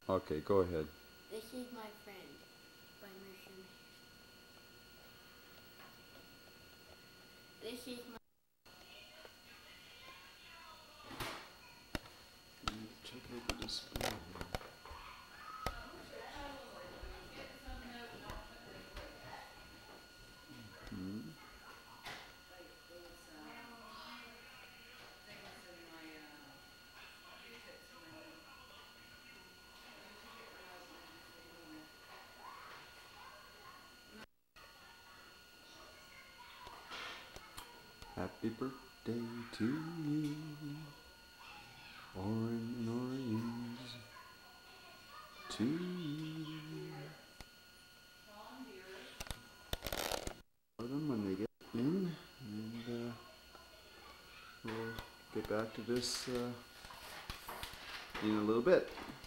Okay, go ahead. This is my friend by Mershon. This is my Check out the display. Hmm. Happy birthday to you. Orange to you. For them when they get in, and we'll get back to this in a little bit.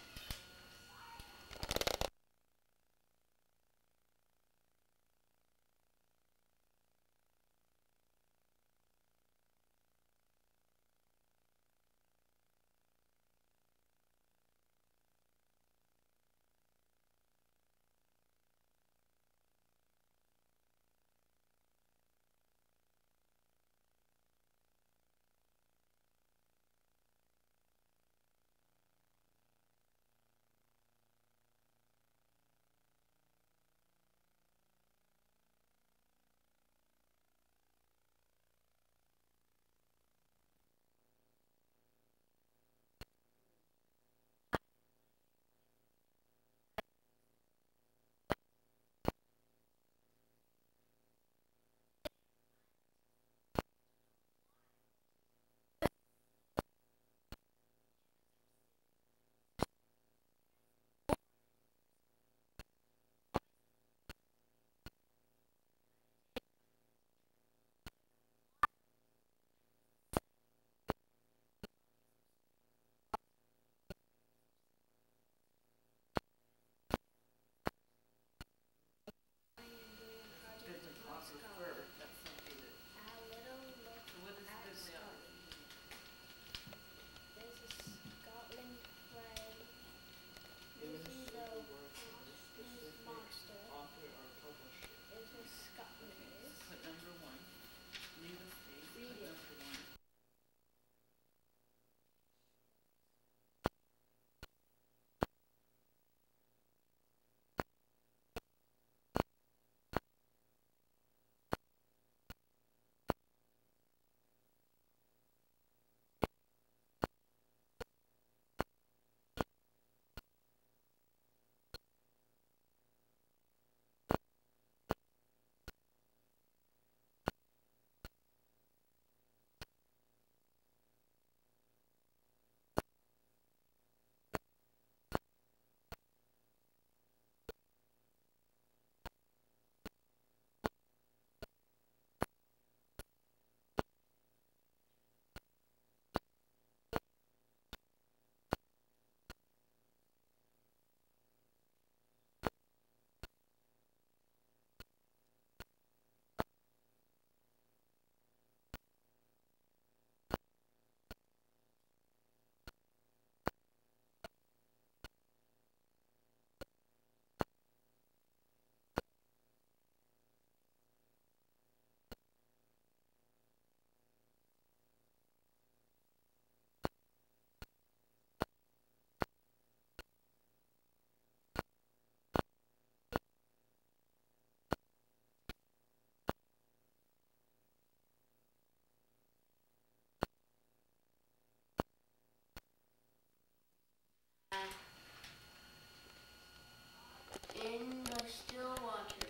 in the still water.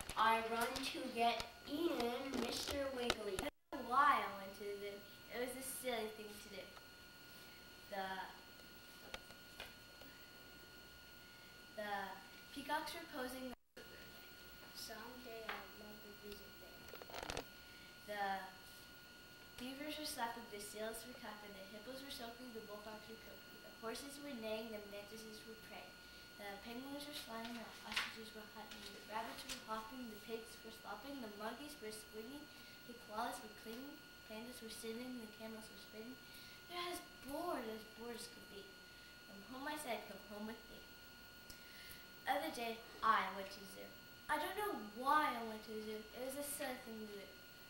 I run to get in Mr. Wiggly. I don't know why I went to do. It was a silly thing to do. The peacocks were posing. Someday I'd love to visit there. The beavers were slapping, the seals were clapping, the hippos were soaking, the bullfrogs were croaking, the horses were neighing, the mantises were praying. The penguins were flying, the ostriches were hunting, the rabbits were hopping, the pigs were slopping, the monkeys were swinging, the koalas were clinging, pandas were sitting, the camels were spinning. They're as bored as could be. Come home, I said, come home with me. other day, I went to the zoo. I don't know why I went to the zoo. It was a silly thing to do.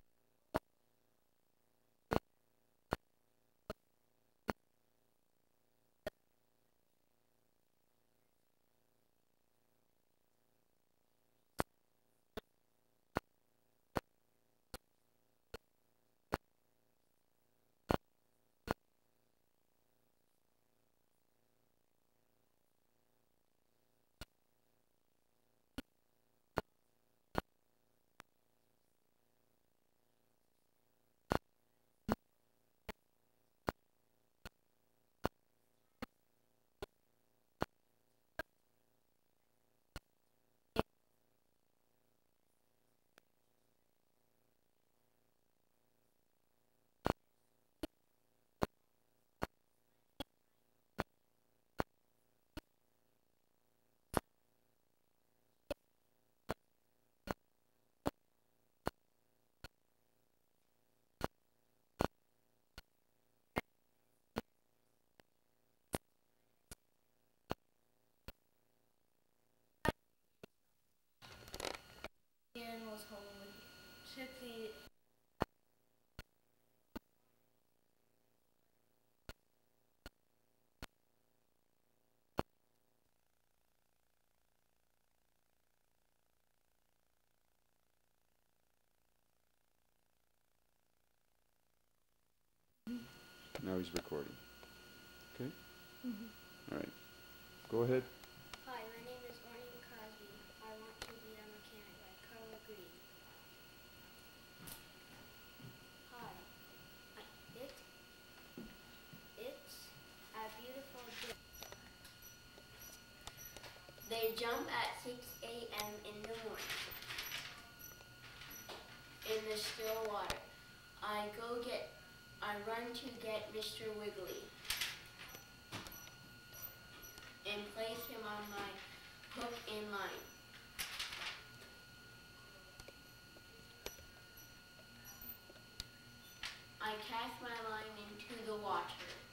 The animals home and took the Now he's recording. Okay? All right. Go ahead. Hi, my name is Ornian Crosby. I want to be a mechanic by Carla Green. Hi. It's a beautiful day. They jump at 6 a.m. in the morning in the still water. I run to get Mr. Wiggly and place him on my hook and line. I cast my line into the water.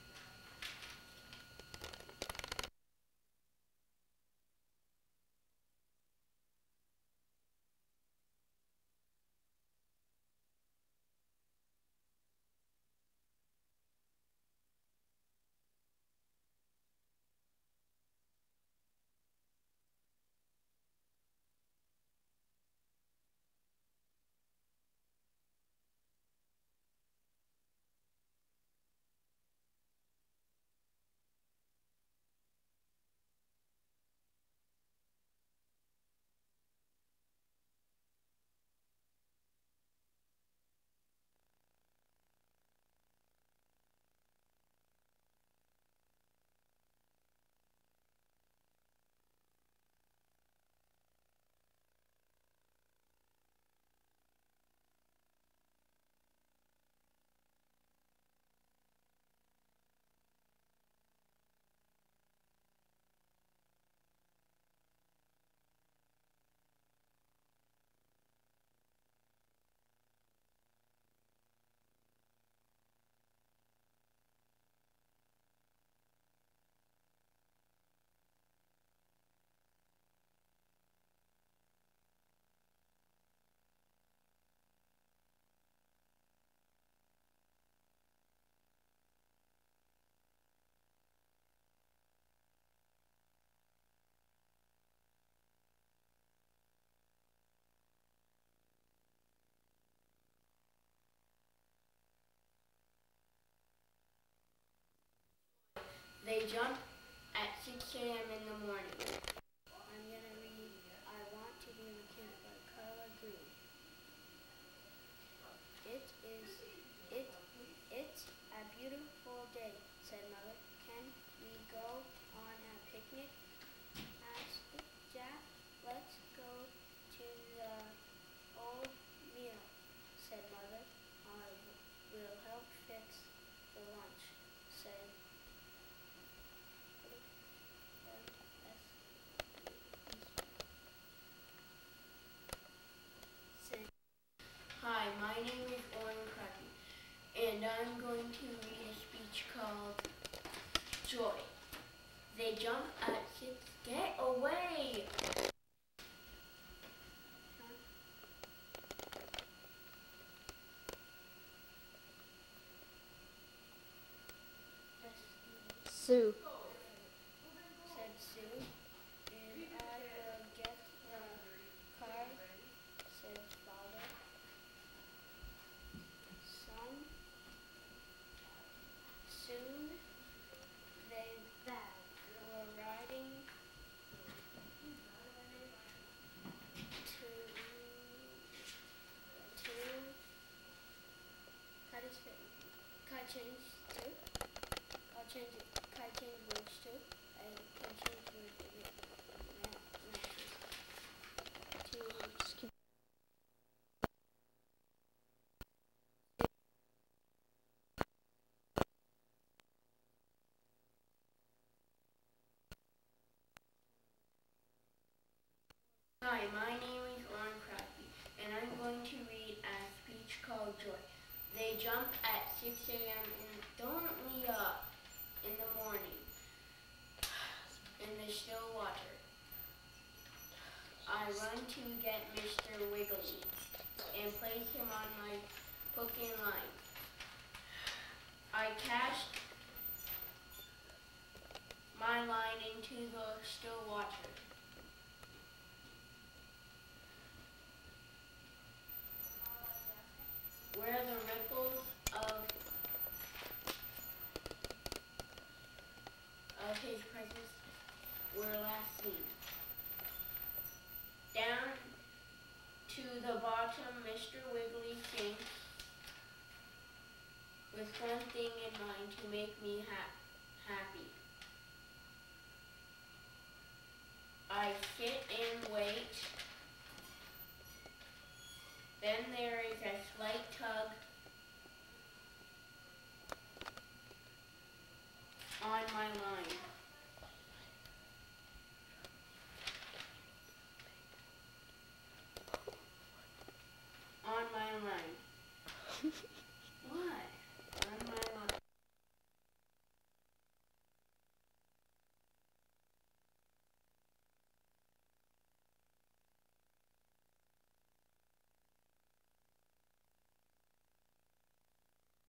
They jump at 6 a.m. in the morning. I'm going to read I Want to Be a Mechanic by Carla Green. It's a beautiful day, said Mother. Can we go on a picnic? Asked Jack. Let's go to the old mill, said Mother. I will help fix the lunch, said Hi, my name is Oren Crosby, and I'm going to read a speech called Joy. They jump at 6. Get away! Sue. Said Sue. And I will get the car, said father. Son. Soon they were riding to cut his face. Cut change to. I'll change it. Cut change words to. I can change words again. To Hi, my name is Lauren Crosby, and I'm going to read a speech called Joy. They jump at 6 a.m. and don't we in the morning in the still water. I run to get Mr. Wiggly and place him on my hook and line. I cast my line into the still water. Where the ripples of his presence were last seen. Down to the bottom, Mr. Wiggly sinks with one thing in mind, to make me happy. I sit and wait. Then there is a slight tug on my line. On my line.